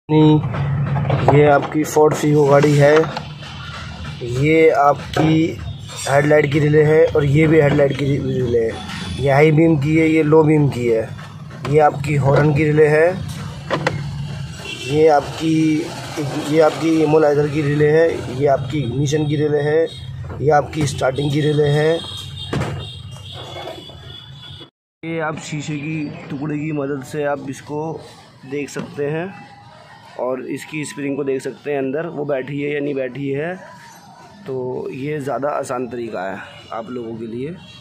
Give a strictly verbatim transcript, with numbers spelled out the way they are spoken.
ये आपकी Ford Figo गाड़ी है। ये आपकी हेडलाइट की रिले है और ये भी हेडलाइट की रिले है। ये हाई बीम की है, ये लो बीम की है। ये आपकी हॉर्न की रिले है। ये आपकी ये आपकी इमोलाइजर की रिले है। ये आपकी इग्निशन की रिले है। ये आपकी स्टार्टिंग की रिले है। ये आप शीशे की टुकड़े की मदद से आप इसको देख सकते हैं और इसकी स्प्रिंग को देख सकते हैं अंदर वो बैठी है या नहीं बैठी है। तो ये ज़्यादा आसान तरीका है आप लोगों के लिए।